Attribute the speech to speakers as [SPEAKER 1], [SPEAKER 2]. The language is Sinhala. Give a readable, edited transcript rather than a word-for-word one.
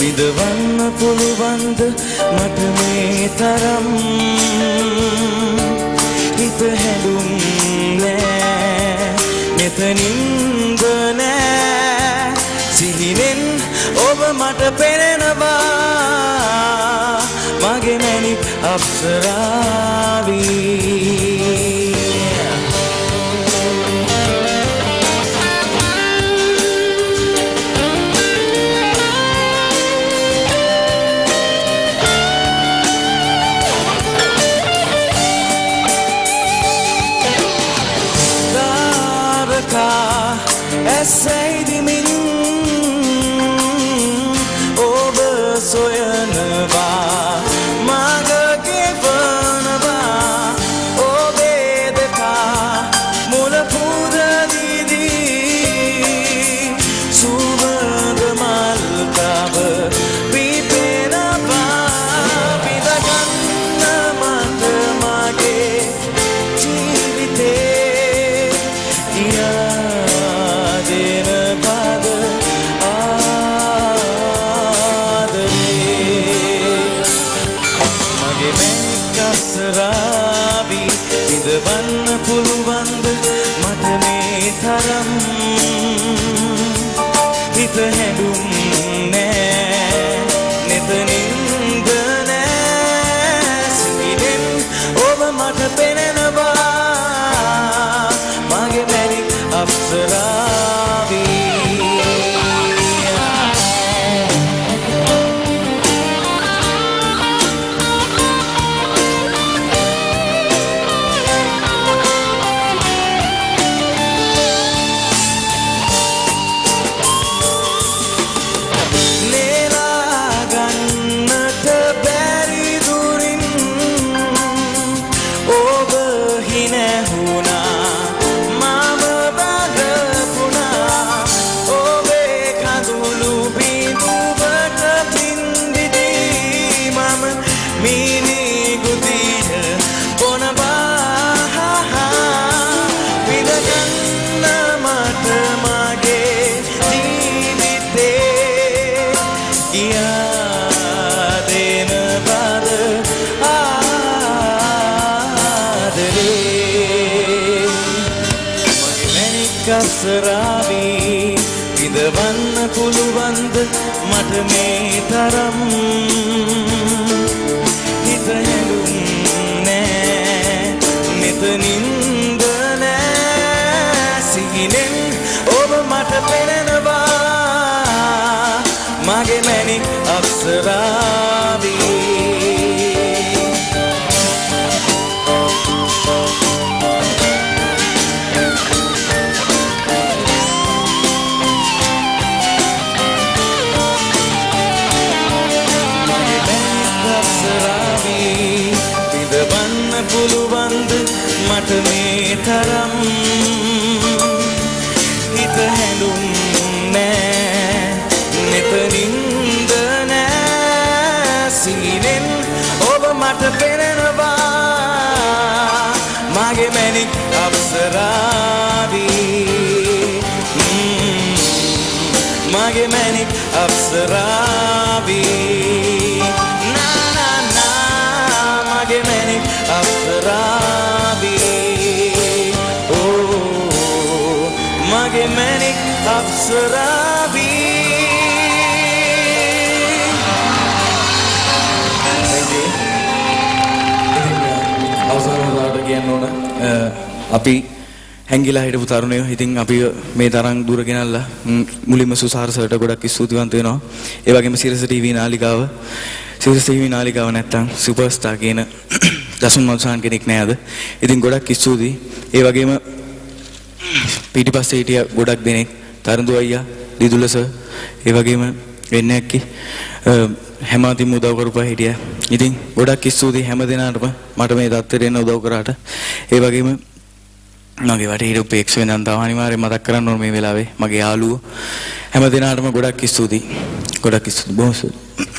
[SPEAKER 1] විඳවන්න පුළුවන්ද මට මේ තරම් හිත හැදුම් නෑ මෙතනින්ද නෑ සිහිනෙන් ඔබ මට පෙනෙනවා මගේ මැණික් අප්සරාවී ඇසයිදිමින් ඔබ සොයනවා මග ගෙවනවා ඔබේ දෙපා මුල පුද දිදී සුවඳ මල් කබ පිපෙනවා විඳගන්න මට මගේ ජීවිතේ විඳවන්න පුළුවන්ද මට මේ තරම් හිත හැදුම් නෑ මෙතනින්ද නෑ සිහිනෙන් ඔබ මට පෙනෙනවා මගේ මැණික් අප්සරාවී අප්සරාවී විඳවන්න පුළුවන්ද මට මේ තරම් හිත හැදුම් නෑ මෙතනින්ද නෑ සිහිනෙන් ඔබ මට පෙනෙනවා මගේ මැණික් අප්සරාවී පුළුවන්ද මට මේ තරම් හිත හැදුම් නෑ මෙතනින්ද නෑ සිහිනෙන් ඔබ මට පෙනෙනවා මගේ මැණික් අප්සරාවී මගේ මැණික් අප්සරාවී මගේ මැණික් අප්සරාවී ඕ මගේ මැණික් අප්සරාවී අවසානවලට කියන්න ඕන අපි හැංගිලා හිටපු තරුණයෝ ඉතින් අපි මේ තරම් දුර ගෙනල්ලා මුලින්ම සුසාර සර්ට ගොඩක් ස්තුතිවන්ත වෙනවා ඒ වගේම සිරස ටීවී නාලිකාව සිරස ටීවී නාලිකාව නැත්තම් සුපර්ස්ටාර් කියන දසුන් මල්සාන් කෙනෙක් නෑද ඉතින් ගොඩක් ස්තුතියි ඒ වගේම පිටිපස්සේ හිටිය ගොඩක් දෙනෙක් තරුඳු අයියා දිදුල සර් ඒ වගේම වෙන්නේ නැක්කි හැමතිම උදව් කරපුවා හිටියා ඉතින් ගොඩක් ස්තුතියි හැම දිනාටම මට මේ தත්තර එන්න උදව් කරාට ඒ වගේම මගේ වටේ හිටපු ප්‍රේක්ෂක වෙනන් තව අනිවාර්යෙන් මතක් කරන්න ඕන මේ වෙලාවේ මගේ යාළුවෝ හැම දිනාටම ගොඩක් ස්තුතියි බොහොම ස්තුතියි